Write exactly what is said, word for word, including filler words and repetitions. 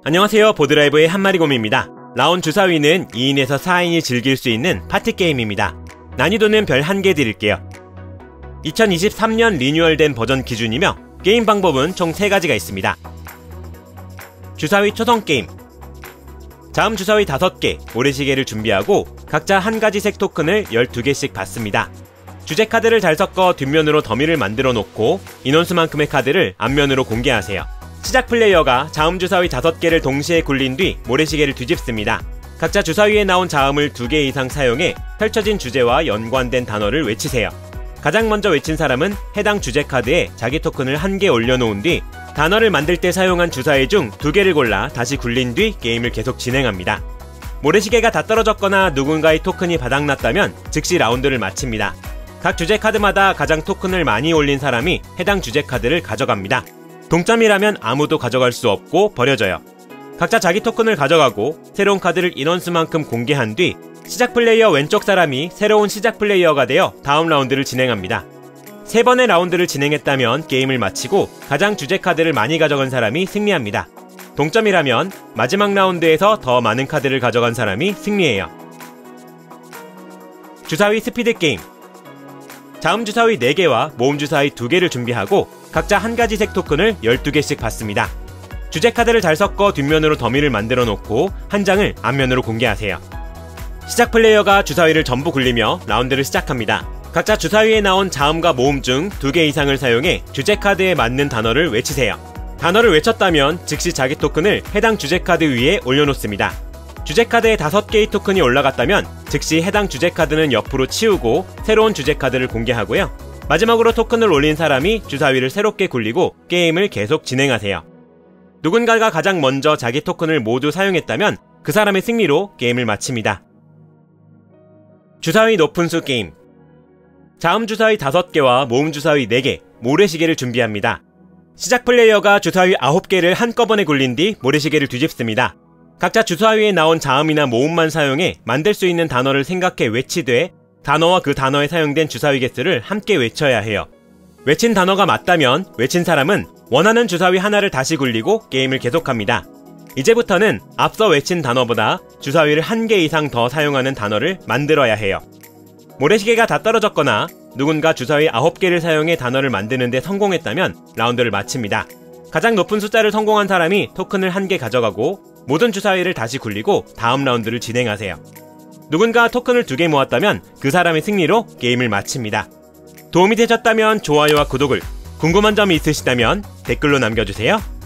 안녕하세요, 보드라이브의 한마리곰입니다. 라운 주사위는 이인에서 사인이 즐길 수 있는 파티게임입니다. 난이도는 별 한 개 드릴게요. 이천이십삼 년 리뉴얼된 버전 기준이며 게임 방법은 총 세 가지가 있습니다. 주사위 초성게임. 자음 주사위 다섯 개, 모래시계를 준비하고 각자 한 가지 색 토큰을 열두 개씩 받습니다. 주제 카드를 잘 섞어 뒷면으로 더미를 만들어 놓고 인원수만큼의 카드를 앞면으로 공개하세요. 시작 플레이어가 자음 주사위 다섯 개를 동시에 굴린 뒤 모래시계를 뒤집습니다. 각자 주사위에 나온 자음을 두 개 이상 사용해 펼쳐진 주제와 연관된 단어를 외치세요. 가장 먼저 외친 사람은 해당 주제 카드에 자기 토큰을 한 개 올려놓은 뒤 단어를 만들 때 사용한 주사위 중 두 개를 골라 다시 굴린 뒤 게임을 계속 진행합니다. 모래시계가 다 떨어졌거나 누군가의 토큰이 바닥났다면 즉시 라운드를 마칩니다. 각 주제 카드마다 가장 토큰을 많이 올린 사람이 해당 주제 카드를 가져갑니다. 동점이라면 아무도 가져갈 수 없고 버려져요. 각자 자기 토큰을 가져가고 새로운 카드를 인원수만큼 공개한 뒤 시작 플레이어 왼쪽 사람이 새로운 시작 플레이어가 되어 다음 라운드를 진행합니다. 세 번의 라운드를 진행했다면 게임을 마치고 가장 주제 카드를 많이 가져간 사람이 승리합니다. 동점이라면 마지막 라운드에서 더 많은 카드를 가져간 사람이 승리해요. 주사위 스피드 게임. 자음 주사위 네 개와 모음 주사위 두 개를 준비하고 각자 한 가지 색 토큰을 열두 개씩 받습니다. 주제 카드를 잘 섞어 뒷면으로 더미를 만들어 놓고 한 장을 앞면으로 공개하세요. 시작 플레이어가 주사위를 전부 굴리며 라운드를 시작합니다. 각자 주사위에 나온 자음과 모음 중 두 개 이상을 사용해 주제 카드에 맞는 단어를 외치세요. 단어를 외쳤다면 즉시 자기 토큰을 해당 주제 카드 위에 올려놓습니다. 주제 카드에 다섯 개의 토큰이 올라갔다면 즉시 해당 주제 카드는 옆으로 치우고 새로운 주제 카드를 공개하고요. 마지막으로 토큰을 올린 사람이 주사위를 새롭게 굴리고 게임을 계속 진행하세요. 누군가가 가장 먼저 자기 토큰을 모두 사용했다면 그 사람의 승리로 게임을 마칩니다. 주사위 높은 수 게임. 자음 주사위 다섯 개와 모음 주사위 네 개, 모래시계를 준비합니다. 시작 플레이어가 주사위 아홉 개를 한꺼번에 굴린 뒤 모래시계를 뒤집습니다. 각자 주사위에 나온 자음이나 모음만 사용해 만들 수 있는 단어를 생각해 외치되 단어와 그 단어에 사용된 주사위 개수를 함께 외쳐야 해요. 외친 단어가 맞다면 외친 사람은 원하는 주사위 하나를 다시 굴리고 게임을 계속합니다. 이제부터는 앞서 외친 단어보다 주사위를 한 개 이상 더 사용하는 단어를 만들어야 해요. 모래시계가 다 떨어졌거나 누군가 주사위 아홉 개를 사용해 단어를 만드는데 성공했다면 라운드를 마칩니다. 가장 높은 숫자를 성공한 사람이 토큰을 한 개 가져가고 모든 주사위를 다시 굴리고 다음 라운드를 진행하세요. 누군가 토큰을 두 개 모았다면 그 사람의 승리로 게임을 마칩니다. 도움이 되셨다면 좋아요와 구독을, 궁금한 점이 있으시다면 댓글로 남겨주세요.